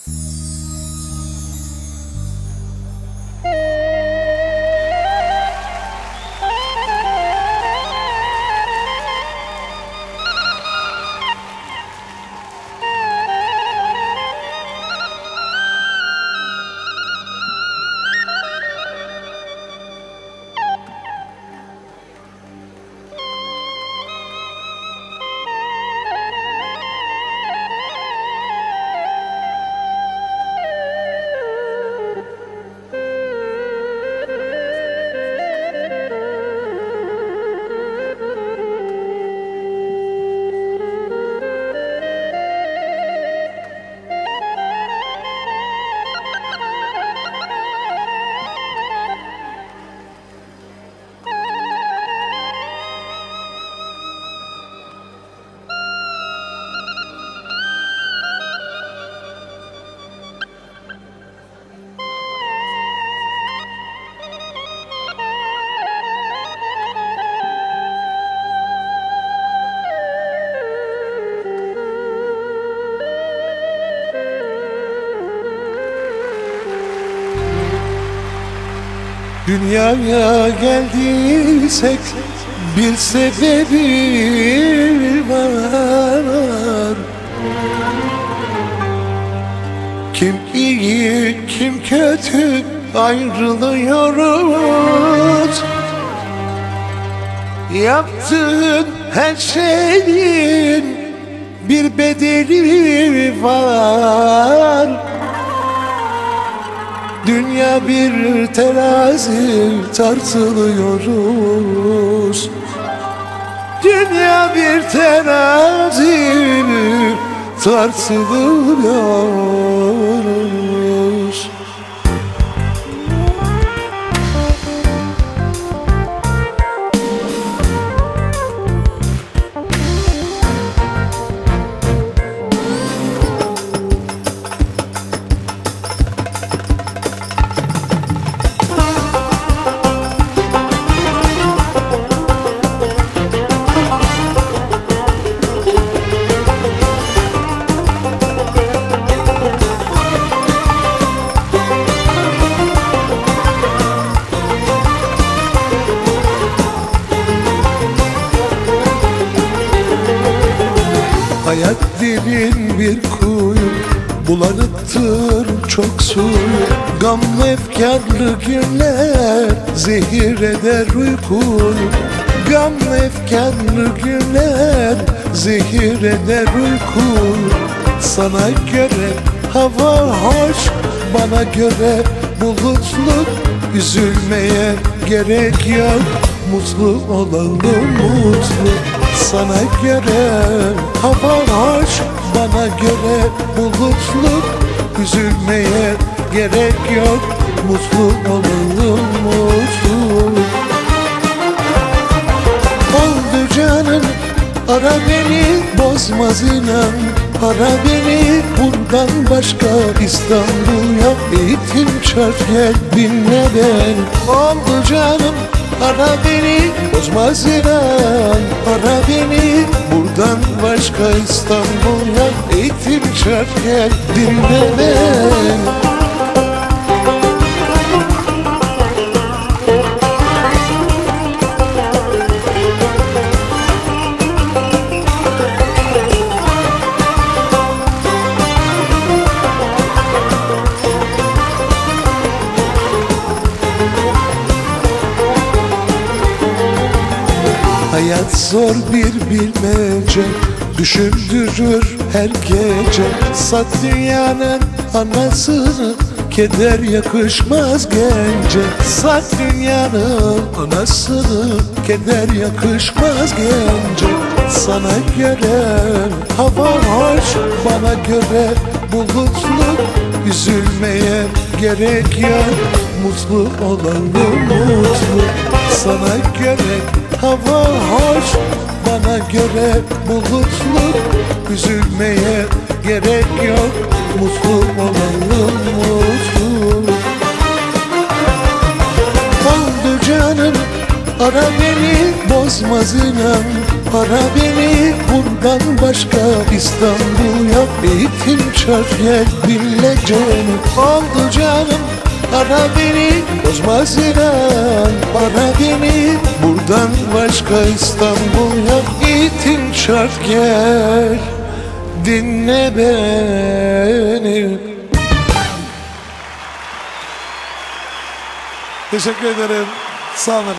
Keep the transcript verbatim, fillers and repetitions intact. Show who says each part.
Speaker 1: Dünyaya geldiysek bir sebebi var. Kim iyi kim kötü ayrılıyoruz. Yaptığın her şeyin bir bedeli var. Dünya bir terazi tartılıyoruz. Dünya bir terazi tartılıyoruz. Hayat derin bir kuyu, bulanıktır çok suyu. Gamlı efkarlı günler zehir eder uykuyu. Gamlı efkarlı günler zehir eder uykuyu. Sana göre hava hoş, bana göre bulutluk. Üzülmeye gerek yok, mutlu olalım mutlu. Sana göre hava hoş, bana göre bulutluk. Üzülmeye gerek yok, mutlu olalım mutlu. Oldu canım, ara beni, bozmaz inan. Ara beni, bundan başka İstanbul yok. Eğitim şart, gel dinle beni. Oldu canım, ara beni, bozmaz inan. Ara beni, buradan başka İstanbul yok. Eğitim şart, gel dinle beni. Hayat zor bir bilmece, düşündürür her gece. Sat dünyanın anasını, keder yakışmaz gence. Sat dünyanın anasını, keder yakışmaz gence. Sana göre hava hoş, bana göre bulutluk. Üzülmeye gerek yok, mutlu olalım mutlu. Sana göre hava hoş, bana göre bulutluk. Üzülmeye gerek yok, mutlu olalım mutlu. Oldu canım, ara beni, bozmaz inan. Ara beni buradan başka İstanbul yap, eğitim çar gel dinle canım. Oldu canım, ara beni bozmaz inan. Ara beni buradan başka İstanbul yap, eğitim çar gel dinle beni. Teşekkür ederim. Sağ olun.